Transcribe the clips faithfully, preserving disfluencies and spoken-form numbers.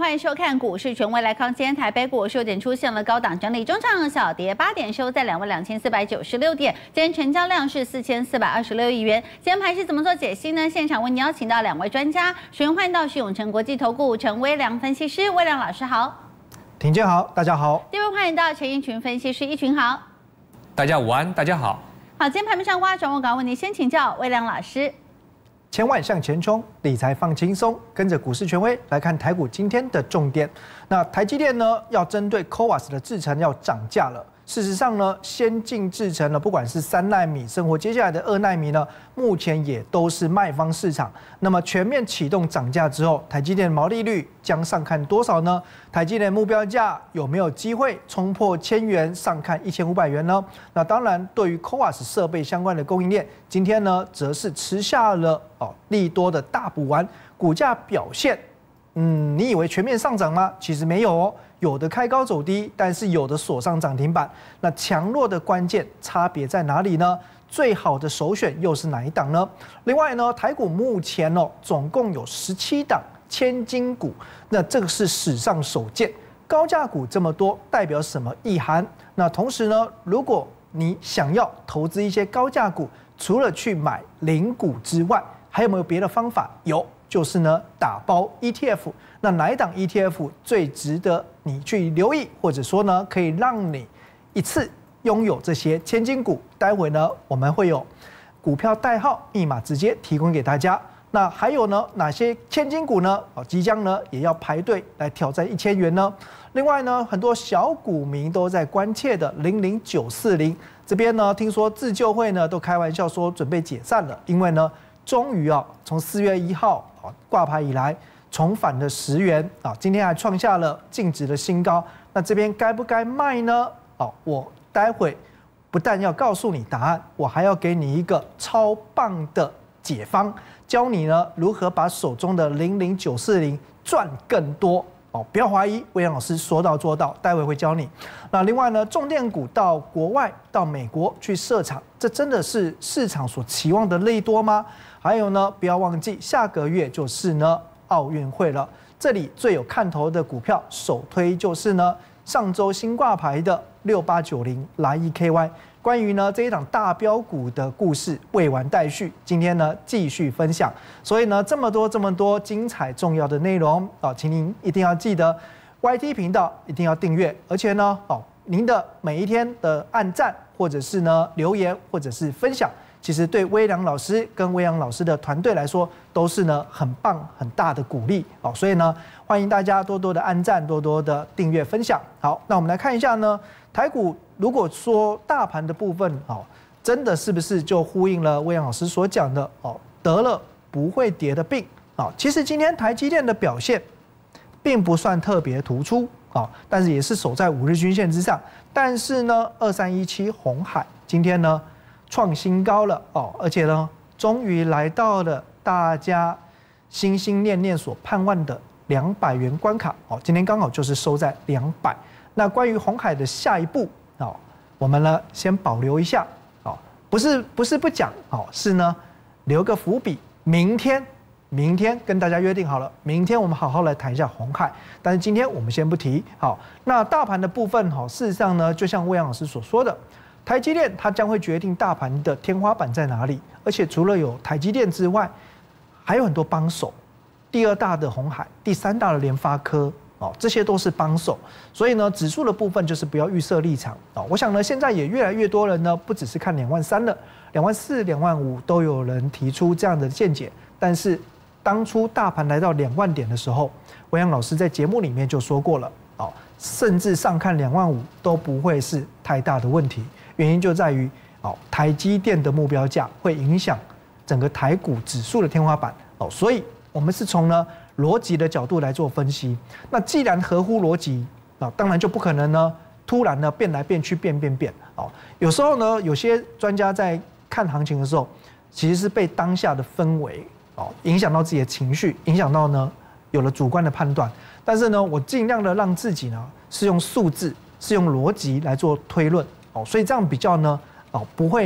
欢迎收看股市权威来康。今天台北股市有点出现了高档整理，中场小跌八点，收在两万两千四百九十六点。今天成交量是四千四百二十六亿元。今天盘是怎么做解析呢？现场为您邀请到两位专家，首先欢迎到是永诚国际投顾陈威良分析师，威良老师好。 庭健好，大家好。 第二位欢迎到陈一群分析师，一群好。 大家午安，大家好。 好，今天盘面上挖转我稿问题，先请教威良老师。 千万向前冲，理财放轻松，跟着股市权威来看台股今天的重点。那台积电呢，要针对 C O V A S 的制程要涨价了。事实上呢，先进制程呢，不管是三奈米，生活接下来的二奈米呢，目前也都是卖方市场。那么全面启动涨价之后，台积电毛利率将上看多少呢？台积电目标价有没有机会冲破千元，上看一千五百元呢？那当然，对于 C O V A S 设备相关的供应链，今天呢，则是吃下了哦利多的大补丸，股价表现，嗯，你以为全面上涨吗？其实没有哦。有的开高走低，但是有的锁上涨停板。那强弱的关键差别在哪里呢？最好的首选又是哪一档呢？另外呢，台股目前哦，总共有十七档千金股，那这个是史上首见。高价股这么多，代表什么意涵？那同时呢，如果你想要投资一些高价股，除了去买零股之外，还有没有别的方法？有。就是呢，打包 E T F， 那哪一档 E T F 最值得你去留意，或者说呢，可以让你一次拥有这些千金股？待会呢，我们会有股票代号、密码直接提供给大家。那还有呢，哪些千金股呢？哦，即将呢也要排队来挑战一千元呢？另外呢，很多小股民都在关切的零零九四零这边呢，听说自救会呢都开玩笑说准备解散了，因为呢。终于啊，从四月一号啊挂牌以来，重返了十元啊，今天还创下了净值的新高。那这边该不该卖呢？哦，我待会不但要告诉你答案，我还要给你一个超棒的解方，教你呢如何把手中的零零九四零赚更多。哦，不要怀疑，威廉老师说到做到，待会会教你。那另外呢，重电股到国外、到美国去设厂，这真的是市场所期望的利多吗？还有呢，不要忘记下个月就是呢奥运会了。这里最有看头的股票，首推就是呢上周新挂牌的六八九零来一 K Y。关于呢这一档大标股的故事未完待续，今天呢继续分享。所以呢这么多这么多精彩重要的内容啊，请您一定要记得 Y T 频道一定要订阅，而且呢哦您的每一天的按赞或者是呢留言或者是分享。其实对威良老师跟威良老师的团队来说，都是呢很棒很大的鼓励哦。所以呢，欢迎大家多多的按赞，多多的订阅分享。好，那我们来看一下呢，台股如果说大盘的部分哦，真的是不是就呼应了威良老师所讲的哦，得了不会跌的病啊？其实今天台积电的表现并不算特别突出啊，但是也是守在五日均线之上。但是呢，二三一七鸿海今天呢。创新高了哦，而且呢，终于来到了大家心心念念所盼望的两百元关卡哦。今天刚好就是收在两百。那关于鸿海的下一步哦，我们呢先保留一下哦，不是不是不讲哦，是呢留个伏笔，明天明天跟大家约定好了，明天我们好好来谈一下鸿海。但是今天我们先不提。好，那大盘的部分哈，事实上呢，就像魏阳老师所说的。台积电它将会决定大盘的天花板在哪里，而且除了有台积电之外，还有很多帮手，第二大的鸿海，第三大的联发科，哦，这些都是帮手。所以呢，指数的部分就是不要预设立场哦。我想呢，现在也越来越多人呢，不只是看两万三了，两万四、两万五都有人提出这样的见解。但是当初大盘来到两万点的时候，维阳老师在节目里面就说过了，哦，甚至上看两万五都不会是太大的问题。原因就在于，哦，台积电的目标价会影响整个台股指数的天花板哦，所以我们是从呢逻辑的角度来做分析。那既然合乎逻辑啊，当然就不可能呢突然呢变来变去变变变哦。有时候呢，有些专家在看行情的时候，其实是被当下的氛围哦影响到自己的情绪，影响到呢有了主观的判断。但是呢，我尽量的让自己呢是用数字、是用逻辑来做推论。所以这样比较呢，哦，不会呢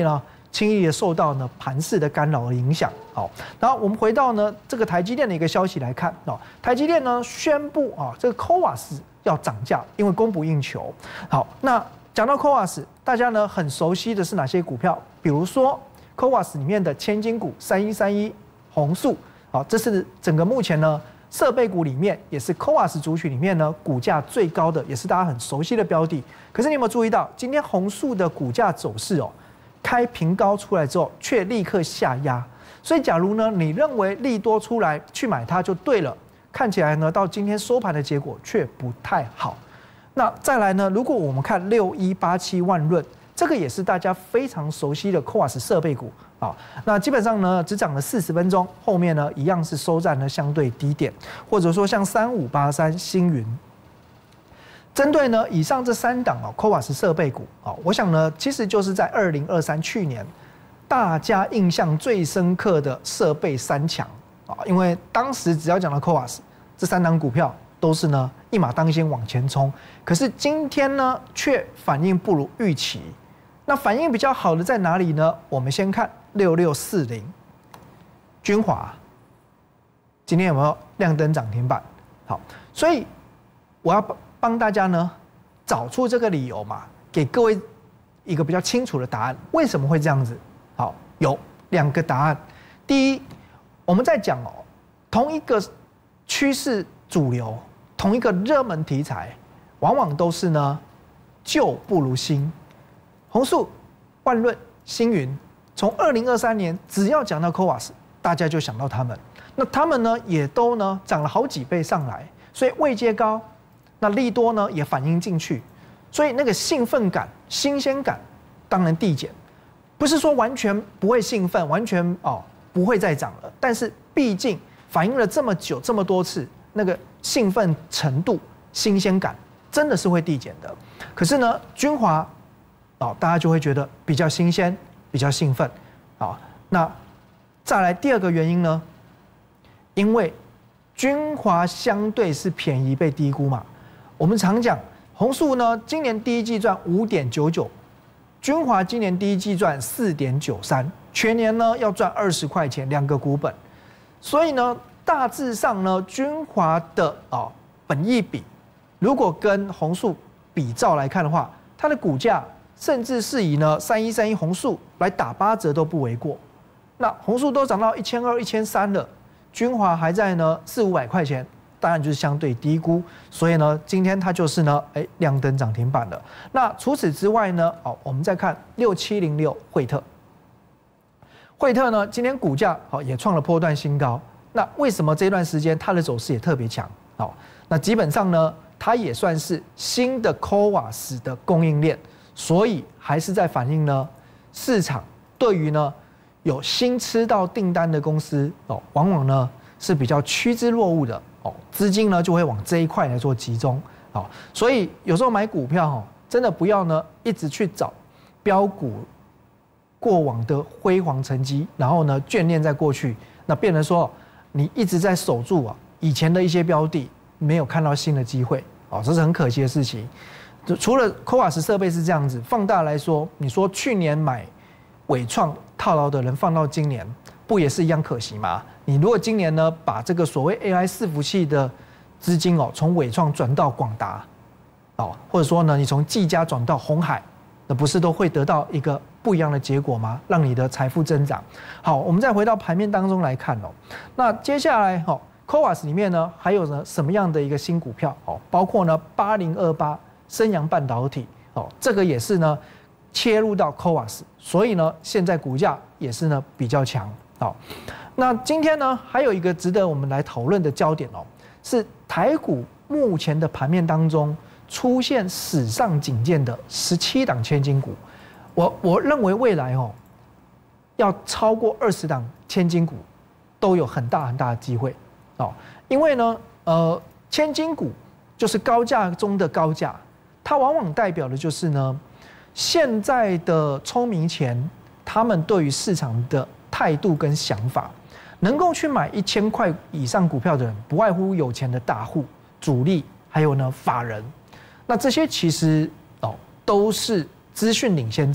轻易的受到呢盘势的干扰而影响。好，然后我们回到呢这个台积电的一个消息来看哦，台积电呢宣布啊，这个 C O V A S 要涨价，因为供不应求。好，那讲到 C O V A S， 大家呢很熟悉的是哪些股票？比如说 C O V A S 里面的千金股三一三一弘塑，好，这是整个目前呢设备股里面，也是 C O V A S 族群里面呢股价最高的，也是大家很熟悉的标的。可是你有没有注意到，今天弘塑的股价走势哦？开平高出来之后，却立刻下压。所以，假如呢，你认为利多出来去买它就对了，看起来呢，到今天收盘的结果却不太好。那再来呢，如果我们看六一八七万润，这个也是大家非常熟悉的 C O V A S 设备股啊。那基本上呢，只涨了四十分钟，后面呢一样是收在了相对低点，或者说像三五八三星云。针对呢以上这三档哦 C O V A S 设备股啊，我想呢其实就是在二零二三去年大家印象最深刻的设备三强啊，因为当时只要讲到 C O V A S 这三档股票都是呢一马当先往前冲，可是今天呢却反应不如预期。那反应比较好的在哪里呢？我们先看六六四零君华，今天有没有亮灯涨停板？好，所以我要帮大家呢找出这个理由嘛，给各位一个比较清楚的答案。为什么会这样子？好，有两个答案。第一，我们在讲哦，同一个趋势主流，同一个热门题材，往往都是呢旧不如新。弘塑、万润、星云，从二零二三年只要讲到 C O V A S， 大家就想到他们。那他们呢也都呢涨了好几倍上来，所以位阶高。那利多呢也反映进去，所以那个兴奋感、新鲜感当然递减，不是说完全不会兴奋，完全哦不会再涨了，但是毕竟反映了这么久、这么多次，那个兴奋程度、新鲜感真的是会递减的。可是呢，君华哦，大家就会觉得比较新鲜、比较兴奋啊。那再来第二个原因呢，因为君华相对是便宜被低估嘛。我们常讲，弘塑呢，今年第一季赚五点九九，君华今年第一季赚四点九三，全年呢要赚二十块钱，两个股本。所以呢，大致上呢，君华的啊、哦、本益比，如果跟弘塑比照来看的话，它的股价甚至是以呢三一三一弘塑来打八折都不为过。那弘塑都涨到一千二、一千三了，君华还在呢四五百块钱。当然就是相对低估，所以呢，今天它就是呢，哎，亮灯涨停板了。那除此之外呢，哦，我们再看六七零六惠特，惠特呢，今天股价好也创了波段新高。那为什么这段时间它的走势也特别强？好，那基本上呢，它也算是新的 C O V A S 的供应链，所以还是在反映呢，市场对于呢有新吃到订单的公司哦，往往呢是比较趋之若鹜的。哦，资金呢就会往这一块来做集中，好，所以有时候买股票哦，真的不要呢一直去找标股过往的辉煌成绩，然后呢眷恋在过去，那变成说你一直在守住啊以前的一些标的，没有看到新的机会，哦，这是很可惜的事情。除了 C O V A S 设备是这样子，放大来说，你说去年买伟创套牢的人放到今年，不也是一样可惜吗？你如果今年呢，把这个所谓 A I 伺服器的资金哦，从伟创转到广达，哦，或者说呢，你从技嘉转到鸿海，那不是都会得到一个不一样的结果吗？让你的财富增长。好，我们再回到盘面当中来看哦。那接下来哦 C O V A S 里面呢，还有呢什么样的一个新股票哦？包括呢八零二八升阳半导体哦，这个也是呢切入到 C O V A S， 所以呢现在股价也是呢比较强。好，那今天呢，还有一个值得我们来讨论的焦点哦，是台股目前的盘面当中出现史上仅见的十七档千金股。我我认为未来哦，要超过二十档千金股都有很大很大的机会哦，因为呢，呃，千金股就是高价中的高价，它往往代表的就是呢，现在的聪明钱，他们对于市场的态度跟想法，能够去买一千块以上股票的人，不外乎有钱的大户、主力，还有呢法人。那这些其实哦都是资讯领先者，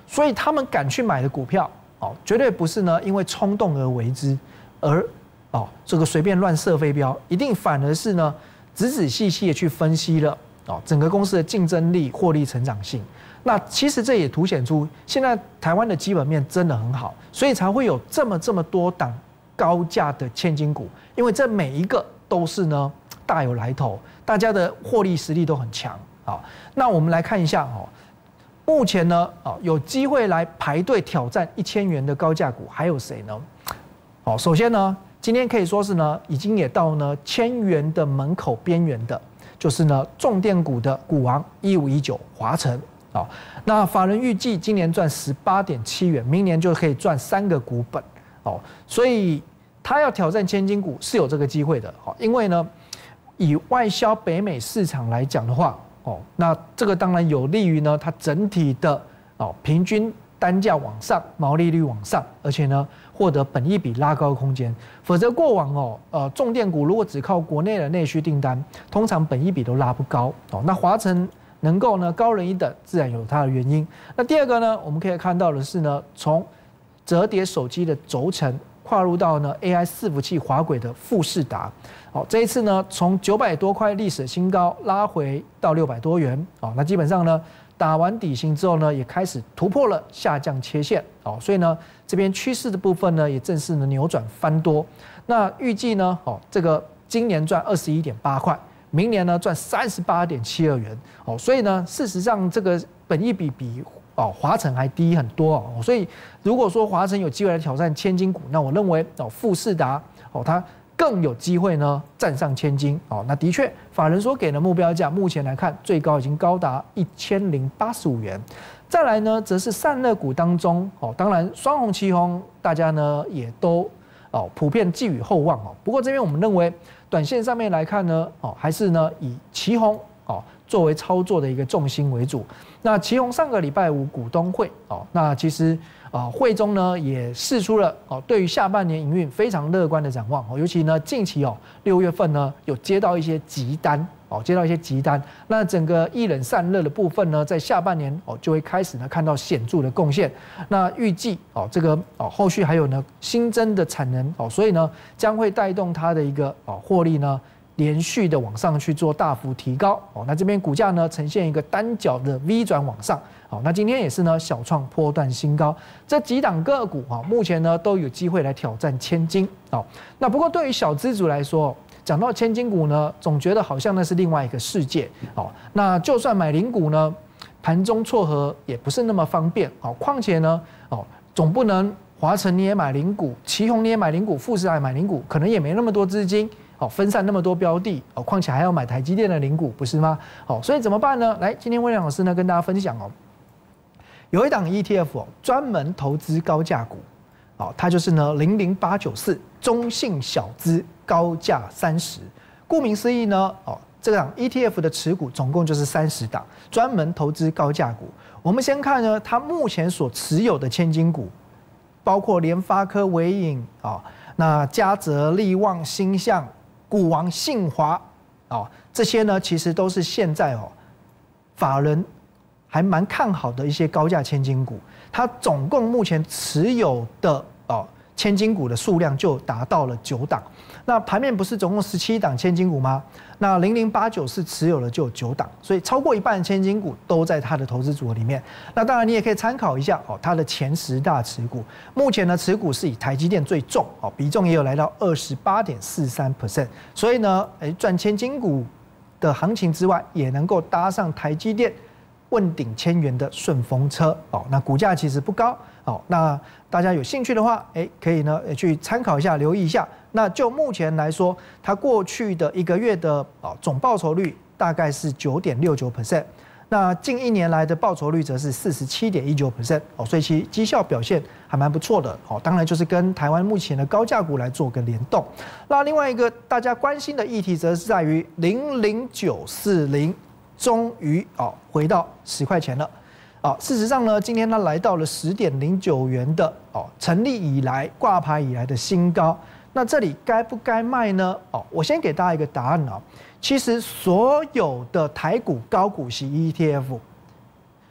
所以他们敢去买的股票哦，绝对不是呢因为冲动而为之，而哦这个随便乱射飞镖，一定反而是呢仔仔细细的去分析了哦整个公司的竞争力、获利成长性。那其实这也凸显出现在台湾的基本面真的很好，所以才会有这么这么多档高价的千金股，因为这每一个都是呢大有来头，大家的获利实力都很强啊。那我们来看一下哦，目前呢啊有机会来排队挑战一千元的高价股还有谁呢？哦，首先呢，今天可以说是呢已经也到呢千元的门口边缘的，就是呢重电股的股王一五一九华城。哦，那法人预计今年赚十八点七元，明年就可以赚三个股本哦，所以他要挑战千金股是有这个机会的哦，因为呢，以外销北美市场来讲的话，哦，那这个当然有利于呢它整体的哦平均单价往上，毛利率往上，而且呢获得本益比拉高的空间。否则过往哦，呃重电股如果只靠国内的内需订单，通常本益比都拉不高哦。那华城能够呢高人一等，自然有它的原因。那第二个呢，我们可以看到的是呢，从折叠手机的轴承跨入到呢 A I 伺服器滑轨的富士达，哦，这一次呢从九百多块历史新高拉回到六百多元，哦，那基本上呢打完底型之后呢，也开始突破了下降切线，哦，所以呢这边趋势的部分呢也正式呢扭转翻多。那预计呢，哦，这个今年赚二十一点八块。明年呢赚三十八点七二元哦，所以呢，事实上这个本益比比哦华城还低很多哦，所以如果说华城有机会来挑战千金股，那我认为哦富士达哦它更有机会呢站上千金哦。那的确，法人所给的目标价，目前来看最高已经高达一千零八十五元。再来呢，则是散热股当中哦，当然双红、旗红，大家呢也都哦普遍寄予厚望哦。不过这边我们认为，短线上面来看呢，哦，还是呢以旗红哦作为操作的一个重心为主。那旗红上个礼拜五股东会哦，那其实啊会中呢也释出了哦对于下半年营运非常乐观的展望哦，尤其呢近期哦六月份呢有接到一些急单哦，接到一些急单，那整个液冷散热的部分呢，在下半年哦就会开始呢看到显著的贡献。那预计哦这个哦后续还有呢新增的产能哦，所以呢将会带动它的一个哦获利呢连续的往上去做大幅提高哦。那这边股价呢呈现一个单脚的 V 转往上哦，那今天也是呢小创波段新高。这几档个股啊，目前呢都有机会来挑战千金哦。那不过对于小资主来说，讲到千金股呢，总觉得好像那是另外一个世界哦。那就算买零股呢，盘中撮合也不是那么方便哦。况且呢，哦，总不能华城你也买零股，旗宏你也买零股，富士达也买零股，可能也没那么多资金哦，分散那么多标的哦。况且还要买台积电的零股，不是吗？哦，所以怎么办呢？来，今天威廉老师呢跟大家分享哦，有一档 E T F 哦，专门投资高价股。哦，它就是呢零零八九四中信小资高价三十，顾名思义呢，哦，这档 E T F 的持股总共就是三十档，专门投资高价股。我们先看呢，它目前所持有的千金股，包括联发科、微影啊、哦，那嘉泽、力旺、星象、股王信华，哦，这些呢其实都是现在哦法人还蛮看好的一些高价千金股。它总共目前持有的哦千金股的数量就达到了九档。那盘面不是总共十七档千金股吗？那零零八九是持有的就有九档，所以超过一半的千金股都在它的投资组合里面。那当然你也可以参考一下哦，它的前十大持股，目前呢持股是以台积电最重哦，比重也有来到二十八点四三 percent。所以呢，哎赚千金股的行情之外，也能够搭上台积电问鼎千元的顺风车哦，那股价其实不高哦，那大家有兴趣的话，哎，可以呢去参考一下，留意一下。那就目前来说，它过去的一个月的哦总报酬率大概是九点六九 percent， 那近一年来的报酬率则是四十七点一九 percent 哦，所以其绩效表现还蛮不错的哦。当然就是跟台湾目前的高价股来做个联动。那另外一个大家关心的议题，则是在于零零九四零。终于哦回到十块钱了，啊，事实上呢，今天它来到了十点零九元的哦，成立以来挂牌以来的新高。那这里该不该卖呢？哦，我先给大家一个答案啊。其实所有的台股高股息 E T F，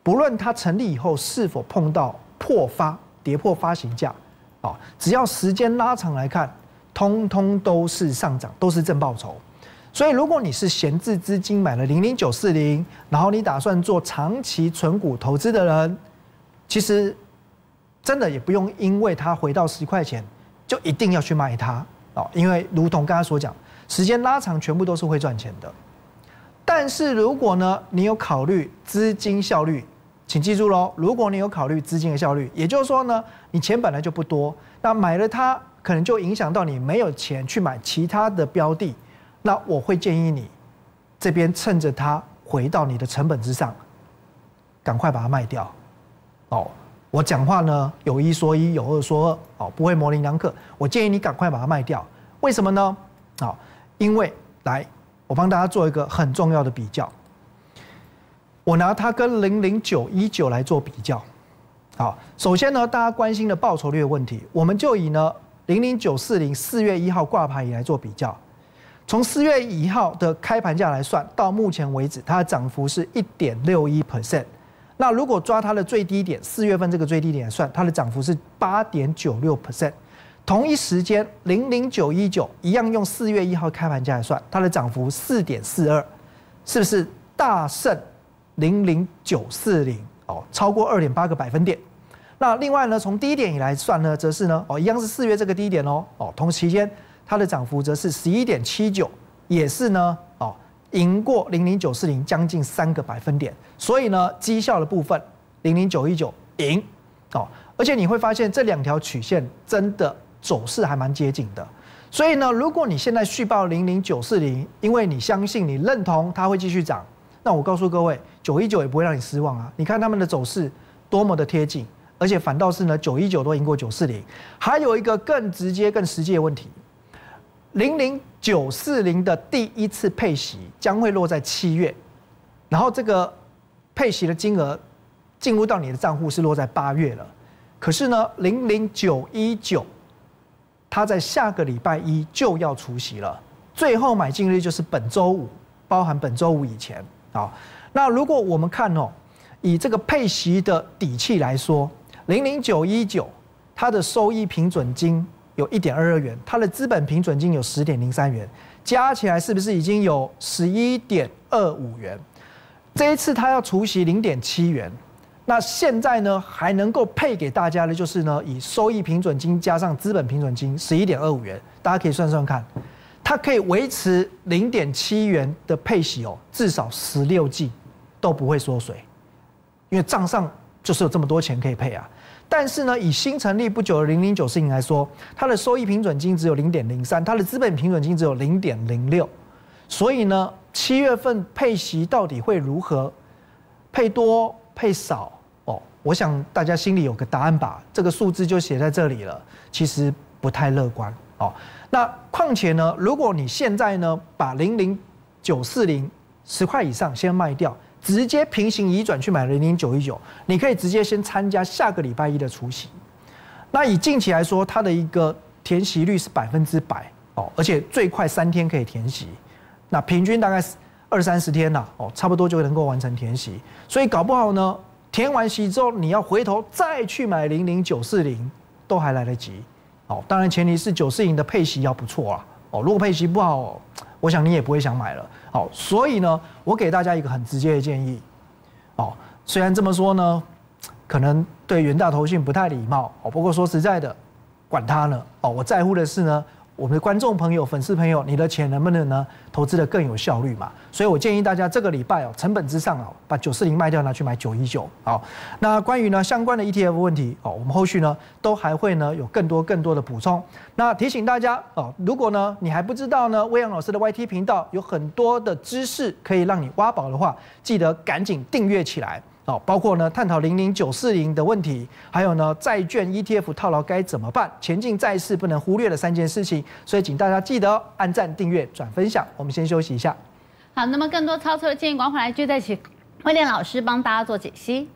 不论它成立以后是否碰到破发、跌破发行价，啊，只要时间拉长来看，通通都是上涨，都是正报酬。所以，如果你是闲置资金买了零零九四零，然后你打算做长期存股投资的人，其实真的也不用因为它回到十块钱就一定要去卖它哦，因为如同刚才所讲，时间拉长全部都是会赚钱的。但是如果呢，你有考虑资金效率，请记住喽，如果你有考虑资金的效率，也就是说呢，你钱本来就不多，那买了它可能就影响到你没有钱去买其他的标的。那我会建议你这边趁着它回到你的成本之上，赶快把它卖掉。哦，我讲话呢有一说一，有二说二，哦，不会模棱两可。我建议你赶快把它卖掉。为什么呢？哦，因为来，我帮大家做一个很重要的比较。我拿它跟零零九一九来做比较。好，首先呢，大家关心的报酬率的问题，我们就以呢零零九四零四月一号挂牌以来做比较。从四月一号的开盘价来算，到目前为止，它的涨幅是 一点六一 percent。那如果抓它的最低点，四月份这个最低点来算，它的涨幅是 八点九六 percent。同一时间，零零九一九一样用四月一号开盘价来算，它的涨幅 四点四二，是不是大胜零零九四零？哦，超过 二点八个百分点。那另外呢，从低点以来算呢，则是呢，哦，一样是四月这个低点哦，哦，同期间。它的涨幅则是 十一点七九，也是呢，哦，赢过零零九四零将近三个百分点。所以呢，绩效的部分，零零九一九赢，哦，而且你会发现这两条曲线真的走势还蛮接近的。所以呢，如果你现在续报零零九四零，因为你相信你认同它会继续涨，那我告诉各位，九一九也不会让你失望啊。你看他们的走势多么的贴近，而且反倒是呢，九一九都赢过九四零。还有一个更直接、更实际的问题。零零九四零的第一次配息将会落在七月，然后这个配息的金额进入到你的账户是落在八月了。可是呢，零零九一九它在下个礼拜一就要除息了，最后买进日就是本周五，包含本周五以前。好，那如果我们看哦，以这个配息的底气来说，零零九一九它的收益平准金有 一点二二元，它的资本平准金有 十点零三元，加起来是不是已经有 十一点二五元？这一次它要除息 零点七元，那现在呢还能够配给大家的就是呢，以收益平准金加上资本平准金 十一点二五元，大家可以算算看，它可以维持 零点七元的配息哦，至少十六季都不会缩水，因为账上就是有这么多钱可以配啊。但是呢，以新成立不久的零零九四零来说，它的收益平准金只有 零点零三，它的资本平准金只有 零点零六，所以呢，七月份配息到底会如何？配多配少？哦，我想大家心里有个答案吧。这个数字就写在这里了，其实不太乐观哦。那况且呢，如果你现在呢把零零九四零十块以上先卖掉。直接平行移转去买零零九一九，你可以直接先参加下个礼拜一的除息。那以近期来说，它的一个填息率是百分之百哦，而且最快三天可以填息，那平均大概二三十天呐哦，差不多就能够完成填息。所以搞不好呢，填完息之后，你要回头再去买零零九四零，都还来得及哦。当然前提是九四零的配息要不错啊哦，如果配息不好，我想你也不会想买了。好，所以呢，我给大家一个很直接的建议，哦，虽然这么说呢，可能对元大投信不太礼貌，哦，不过说实在的，管他呢，哦，我在乎的是呢，我们的观众朋友、粉丝朋友，你的钱能不能呢投资的更有效率嘛？所以我建议大家这个礼拜哦，成本之上哦，把九四零卖掉，拿去买九一九。好，那关于呢相关的 E T F 问题哦，我们后续呢都还会呢有更多更多的补充。那提醒大家哦，如果呢你还不知道呢，魏阳老师的 Y T 频道有很多的知识可以让你挖宝的话，记得赶紧订阅起来。哦，包括呢探讨零零九四零的问题，还有呢债券 E T F 套牢该怎么办？前进债市不能忽略的三件事情，所以请大家记得按赞、订阅、转分享。我们先休息一下。 好，那么更多操作的建议，赶快来聚在一起，威廉老师帮大家做解析。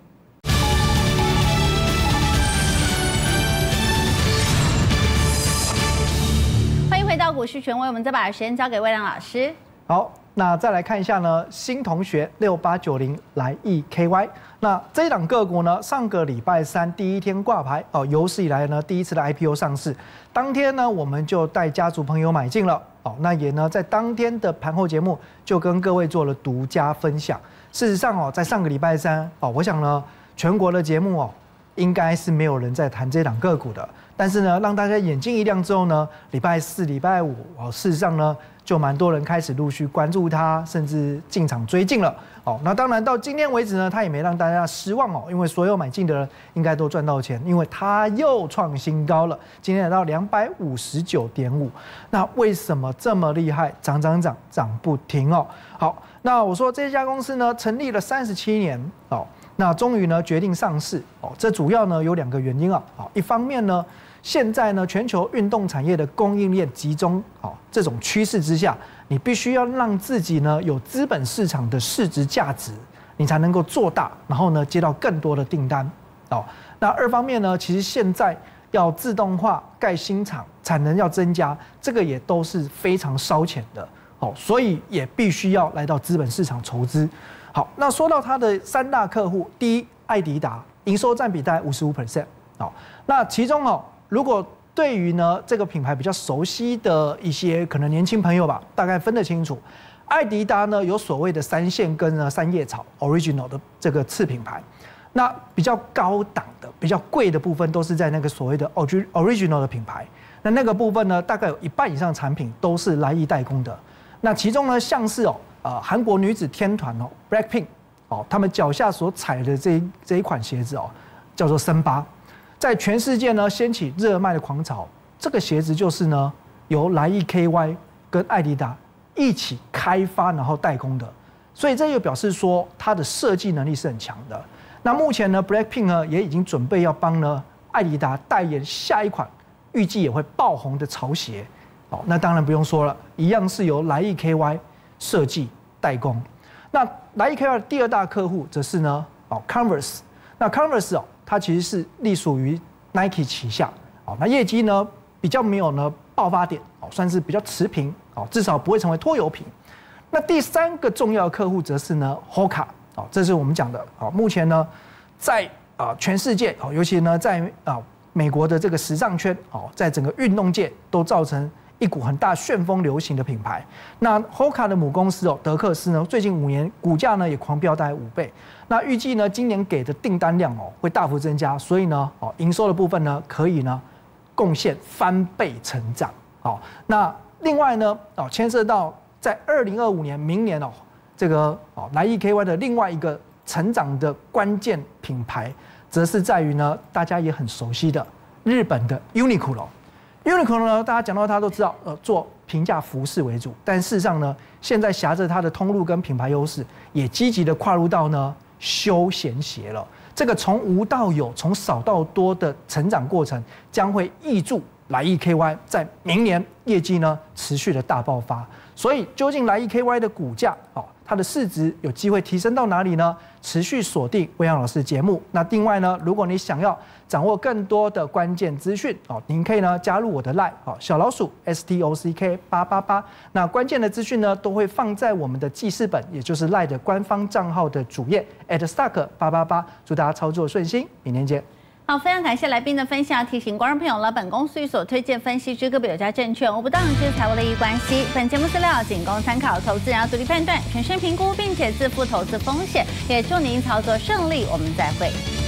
欢迎回到股市权威，我们再把时间交给威廉老师。 好。那再来看一下呢，新同学六八九零来意 K Y， 那这一档个股呢，上个礼拜三第一天挂牌哦，有史以来呢第一次的 I P O 上市，当天呢我们就带家族朋友买进了哦，那也呢在当天的盘后节目就跟各位做了独家分享。事实上哦，在上个礼拜三哦，我想呢全国的节目哦，应该是没有人在谈这档个股的，但是呢让大家眼睛一亮之后呢，礼拜四、礼拜五哦，事实上呢就蛮多人开始陆续关注它，甚至进场追进了。哦，那当然到今天为止呢，它也没让大家失望哦，因为所有买进的人应该都赚到钱，因为它又创新高了，今天来到两百五十九点五。那为什么这么厉害？涨涨涨涨不停哦。好，那我说这家公司呢，成立了三十七年哦，那终于呢决定上市哦，这主要呢有两个原因啊。好，一方面呢，现在呢全球运动产业的供应链集中哦，这种趋势之下，你必须要让自己呢有资本市场的市值价值，你才能够做大，然后呢接到更多的订单哦。那二方面呢，其实现在要自动化盖新厂，产能要增加，这个也都是非常烧钱的哦，所以也必须要来到资本市场筹资。好，那说到它的三大客户，第一，艾迪达营收占比大概五十五 percent 哦，那其中哦，如果对于呢这个品牌比较熟悉的一些可能年轻朋友吧，大概分得清楚，艾迪达呢有所谓的三线跟呢三叶草 Original 的这个次品牌，那比较高档的、比较贵的部分都是在那个所谓的 Original 的品牌，那那个部分呢大概有一半以上的产品都是来意代工的。那其中呢像是哦呃韩国女子天团哦 Blackpink 哦，他们脚下所踩的这一这一款鞋子哦叫做森巴。在全世界呢掀起热卖的狂潮，这个鞋子就是呢由来意 K Y 跟艾迪达一起开发然后代工的，所以这就表示说它的设计能力是很强的。那目前呢 Blackpink 呢也已经准备要帮呢艾迪达代言下一款预计也会爆红的潮鞋哦，那当然不用说了，一样是由来意 K Y 设计代工。那来意 K Y 的第二大客户则是呢哦 Converse， 那 Converse 哦。它其实是隶属于 Nike 旗下，哦，那业绩呢比较没有呢爆发点，哦，算是比较持平，哦，至少不会成为拖油瓶。那第三个重要的客户则是呢 Hoka， 哦，这是我们讲的，哦，目前呢在啊全世界，哦，尤其呢在啊美国的这个时尚圈，哦，在整个运动界都造成一股很大旋风流行的品牌。那 Hoka 的母公司哦德克斯呢，最近五年股价呢也狂飙大概五倍。那预计呢，今年给的订单量哦会大幅增加，所以呢，哦营收的部分呢可以呢贡献翻倍成长。好，那另外呢，哦牵涉到在二零二五年明年哦，这个哦来意 K Y 的另外一个成长的关键品牌，则是在于呢大家也很熟悉的日本的 Uniqlo。Uniqlo 呢，大家讲到它都知道，呃做平价服饰为主，但事实上呢，现在挟着它的通路跟品牌优势，也积极的跨入到呢。休闲鞋了，这个从无到有、从少到多的成长过程，将会挹注来意 K Y 在明年业绩呢持续的大爆发。所以，究竟来意 K Y 的股价哦，它的市值有机会提升到哪里呢？持续锁定魏阳老师的节目。那另外呢，如果你想要掌握更多的关键资讯哦，您可以呢加入我的 LINE 哦，小老鼠 S T O C K 八八八。那关键的资讯呢都会放在我们的记事本，也就是 LINE 的官方账号的主页 at stock 八八八。祝大家操作顺心，明天见。 好，非常感谢来宾的分享。提醒观众朋友了，本公司与所推荐分析之个别有价证券无不当之财务利益关系。本节目资料仅供参考，投资人要独立判断、审慎评估，并且自负投资风险。也祝您操作顺利，我们再会。